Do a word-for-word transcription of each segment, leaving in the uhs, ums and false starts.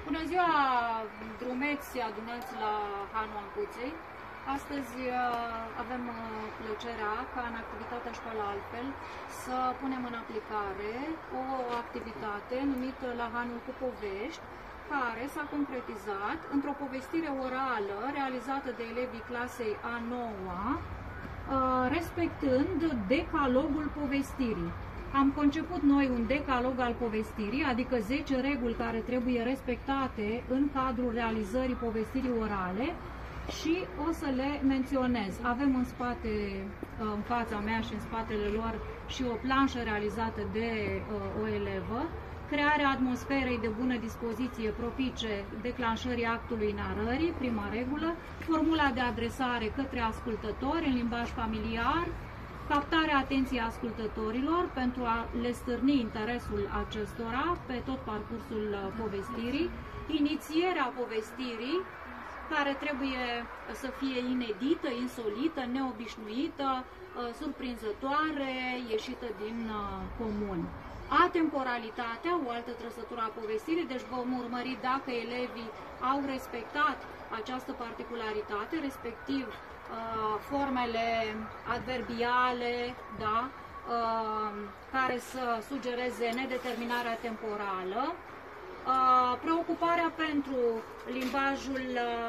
Bună ziua, drumeți adunați la Hanul Ancuței. Astăzi avem plăcerea ca în activitatea Școala Altfel să punem în aplicare o activitate numită La Hanul cu Povești, care s-a concretizat într-o povestire orală realizată de elevii clasei a noua, respectând decalogul povestirii. Am conceput noi un decalog al povestirii, adică zece reguli care trebuie respectate în cadrul realizării povestirii orale și o să le menționez. Avem în spate, în fața mea și în spatele lor și o planșă realizată de o elevă, crearea atmosferei de bună dispoziție propice declanșării actului narării, prima regulă, formula de adresare către ascultători în limbaj familiar, captarea atenției ascultătorilor pentru a le stârni interesul acestora pe tot parcursul povestirii, inițierea povestirii, care trebuie să fie inedită, insolită, neobișnuită, surprinzătoare, ieșită din comun. Atemporalitatea, o altă trăsătură a povestirii, deci vom urmări dacă elevii au respectat această particularitate, respectiv formele adverbiale, da, care să sugereze nedeterminarea temporală, preocuparea pentru limbajul,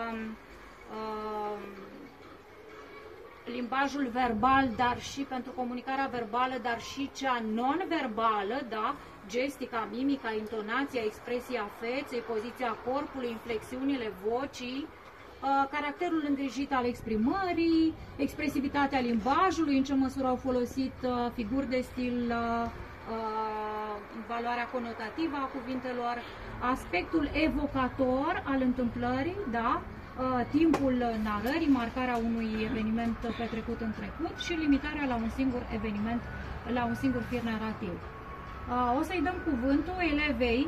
limbajul verbal, dar și pentru comunicarea verbală, dar și cea non-verbală, da, gestica, mimica, intonația, expresia feței, poziția corpului, inflexiunile vocii, caracterul îngrijit al exprimării, expresivitatea limbajului, în ce măsură au folosit figuri de stil, valoarea conotativă a cuvintelor, aspectul evocator al întâmplării, da, timpul narării, marcarea unui eveniment petrecut în trecut și limitarea la un singur eveniment, la un singur fir narrativ. O să-i dăm cuvântul elevei.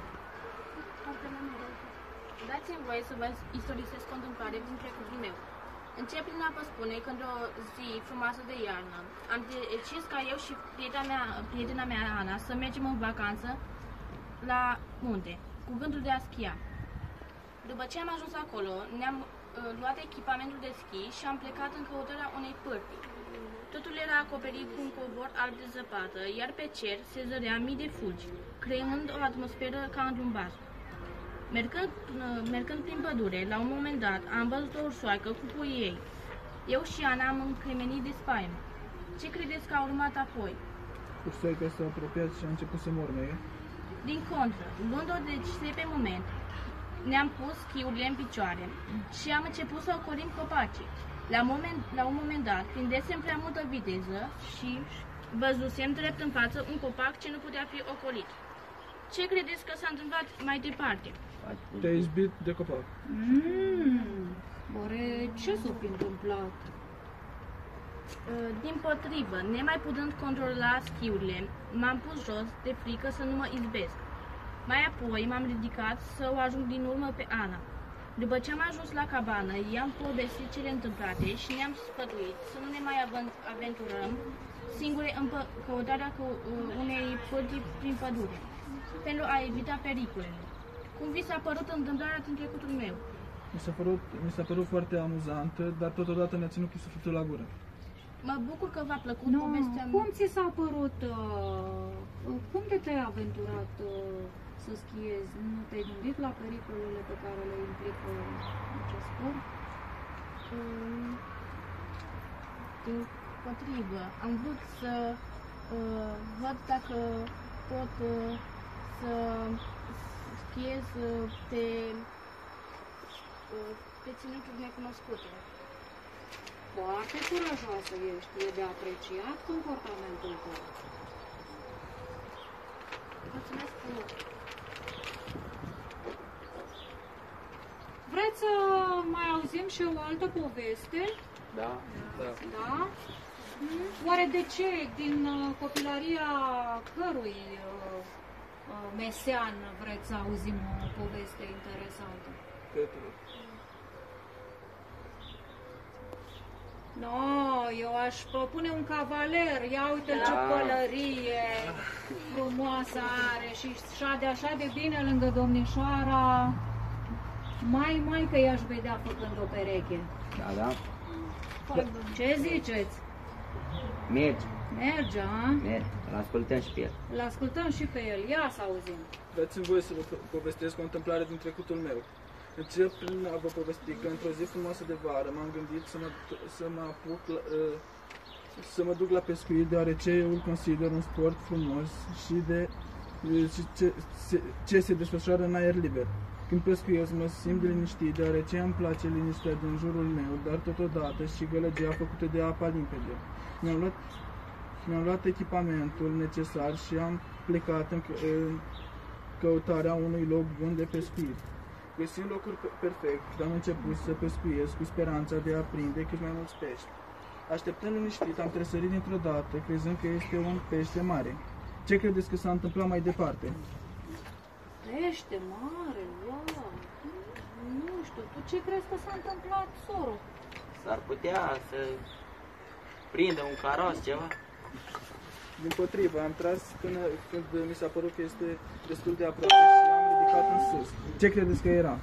Dați-mi voie să vă istorisesc o întâmplare din trecutul meu. Încep prin a vă spune că într-o zi frumoasă de iarnă am decis ca eu și prietena mea, prietena mea Ana să mergem în vacanță la munte, cu gândul de a schia. După ce am ajuns acolo, ne-am uh, luat echipamentul de schi și am plecat în căutarea unei pârtii. Totul era acoperit cu un covor alb de zăpadă, iar pe cer se zărea mii de fulgi, creând o atmosferă ca într-un bar. Mergând, mergând prin pădure, la un moment dat, am văzut o ursoaică cu puii ei. Eu și Ana am încremenit de spaimă. Ce credeți că a urmat apoi? Ursoaica s-a apropiat și a început să mormăie. Din contră, luând-o de pe moment, ne-am pus schiurile în picioare și am început să ocolim copacii. La, moment, la un moment dat, prindesem prea multă viteză și văzusem drept în față un copac ce nu putea fi ocolit. Ce credeți că s-a întâmplat mai departe? Te-ai izbit de copac. Mm, oare ce s-a fi întâmplat? Din potrivă, nemai putând controla schiurile, m-am pus jos de frică să nu mă izbesc. Mai apoi m-am ridicat să o ajung din urmă pe Ana. După ce am ajuns la cabană, i-am povestit cele întâmplate și ne-am sfătuit să nu ne mai aventurăm singure în căutarea unei pârtii prin pădure, pentru a evita pericolele. Cum vi s-a părut întâmplarea din trecutul meu? Mi s-a părut, mi s-a părut foarte amuzantă, dar totodată ne-a ținut cu sufletul la gură. Mă bucur că v-a plăcut no, povestea mea. Cum ți s-a părut? Uh, cum de te-ai aventurat uh, să schiezi? Nu te-ai gândit la pericolele pe care le implică acest sport? Um, din potrivă, am vrut să uh, văd dacă pot uh, să schiez uh, pe, uh, pe ținuturi necunoscute. Foarte curajoasă ești, e de apreciat comportamentul tău. Mulțumesc frumos! Vreți să mai auzim și o altă poveste? Da, da. Da? Oare de ce din copilăria cărui uh, mesean vreți să auzim o poveste interesantă? Petru. No, eu aș propune un cavaler. Ia uite Da. ce pălărie frumoasă are și șade așa de bine lângă domnișoara. Mai, mai că i-aș vedea făcând o pereche. Da, da. Ce ziceți? Merge, Merge, a? merge. Îl ascultăm și pe el. Îl ascultăm și pe el. Ia să auzim. Dați-mi voie să vă povestesc o întâmplare din trecutul meu. Încep prin a vă povesti că într-o zi frumoasă de vară m-am gândit să mă, să mă apuc, la, uh, să mă duc la pescuit, deoarece eu îl consider un sport frumos și de uh, și ce, se, ce se desfășoară în aer liber. Când pescuiesc mă simt liniștit, deoarece îmi place liniștea din jurul meu, dar totodată și gălăgia făcută de apa limpede. Mi-am luat, mi-am luat echipamentul necesar și am plecat în, în căutarea unui loc bun de pescuit. Găsind locul perfect, am început să pescuiesc cu speranța de a prinde cât mai mulți pești. Așteptând liniștit, am tresărit dintr-o dată, crezând că este un pește mare. Ce credeți că s-a întâmplat mai departe? Pește mare, wow. Nu știu, tu ce crezi că s-a întâmplat, soro? S-ar putea să prindă un caros, ceva. Din potrivă, am tras până când mi s-a părut că este destul de aproape și am ridicat în sus. Ce credeți că era?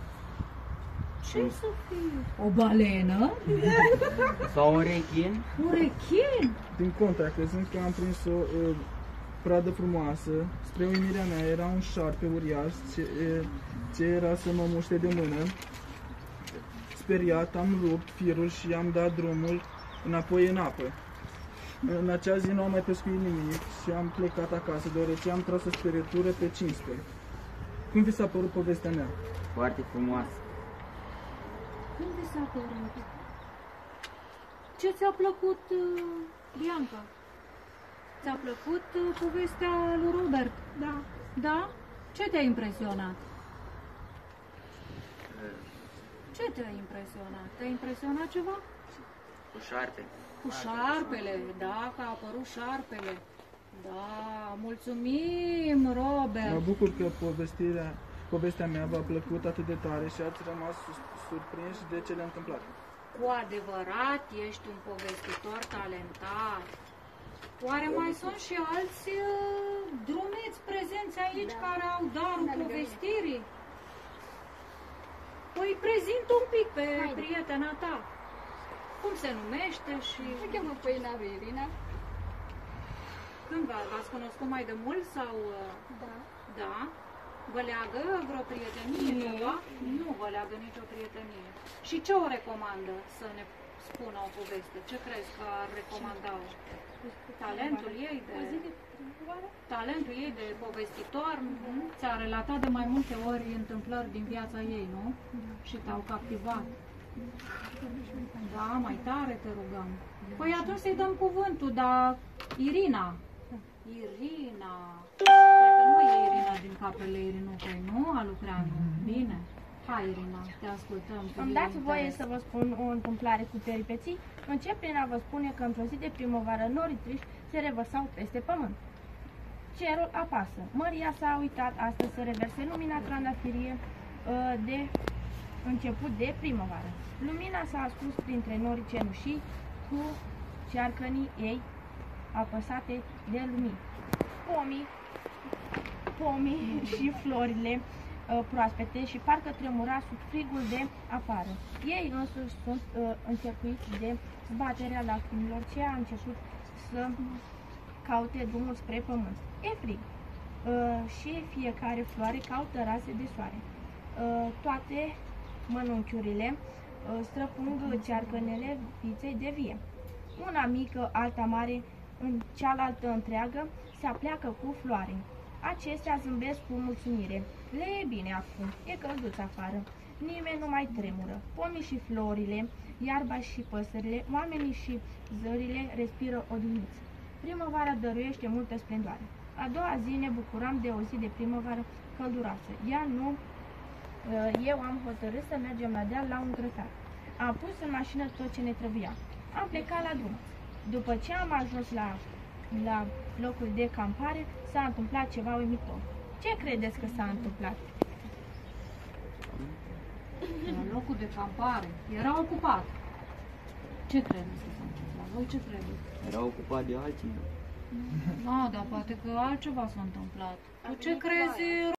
Ce să fie? O balenă? Sau un rechin. Un rechin? Din contra, crezând că am prins o uh, pradă frumoasă, spre uimirea mea era un șarpe uriaș ce, uh, ce era să mă muște de mână. Speriat, am rupt firul și am dat drumul înapoi în apă. În acea zi nu am mai pescuit nimic și am plecat acasă, deoarece am tras o sperietură pe cinste. Cum vi s-a părut povestea mea? Foarte frumoasă. Cum vi s-a părut? Ce ți-a plăcut, uh, Bianca? Ți-a plăcut uh, povestea lui Robert? Da. Da? Ce te-a impresionat? Ce te-a impresionat? Te-a impresionat ceva? Cu șarpe. Cu șarpele, da, că a apărut șarpele. Da, mulțumim, Robert. Mă bucur că povestirea, povestea mea v-a plăcut atât de tare și ați rămas sus- surprinși de cele întâmplate. Cu adevărat ești un povestitor talentat. Oare mai sunt și alți uh, drumeți prezenți aici Da. care au darul Da, lângă povestirii? Păi prezint un pic pe Haide. prietena ta. Cum se numește și Se cheamă Păinaru Irina. când v- v-ați cunoscut mai de mult sau... uh, Da. Da? Vă leagă vreo prietenie Nu. ceva? Nu vă leagă nicio prietenie. Și ce o recomandă să ne spună o poveste? Ce crezi că ar recomanda-o? Talentul ei de... O zi de primăvară? Talentul ei de povestitor ți-a relatat de mai multe ori întâmplări din viața ei, nu? Și te-au captivat. Da, mai tare te rugăm. Păi atunci să-i dăm cuvântul, dar Irina. Irina. Cred că nu e Irina din capele Irinucăi, nu? A lucrat. Bine. Hai, Irina, te ascultăm. cu Îmi mare dați voie interes. să vă spun o întâmplare cu peripeții? Încep prin a vă spune că într-o zi de primăvară norii triști se revărsau peste pământ. Cerul apasă. Maria s-a uitat astăzi să reverse lumina trandafirie uh, de început de primăvară. Lumina s-a ascuns printre norii cenușii cu cearcănii ei apăsate de lumini. Pomii, pomii și florile uh, proaspete și parcă tremura sub frigul de afară. Ei însuși sunt uh, încercuiți de zbaterea lacrimilor ce a început să caute drumul spre pământ. E frig uh, și fiecare floare caută raze de soare. Uh, toate mănunchiurile uh, străpung cearcănele viței de vie. Una mică, alta mare, în cealaltă întreagă, se apleacă cu floare. Acestea zâmbesc cu mulțumire. Le e bine acum, e călduț afară. Nimeni nu mai tremură. Pomii și florile, iarba și păsările, oamenii și zările respiră odihniți. Primăvara dăruiește multă splendoare. A doua zi ne bucuram de o zi de primăvară călduroasă. Ea nu, eu am hotărât să mergem la deal la un grătar. Am pus în mașină tot ce ne trebuia. Am plecat la drum. După ce am ajuns la, la locul de campare, s-a întâmplat ceva uimitor. Ce credeți că s-a întâmplat? La locul de campare. Era ocupat. Ce credeți că s-a întâmplat? Voi ce credeți? Era ocupat de alții. Da, dar poate că altceva s-a întâmplat. Tu Ar ce veni cu crezi, baia.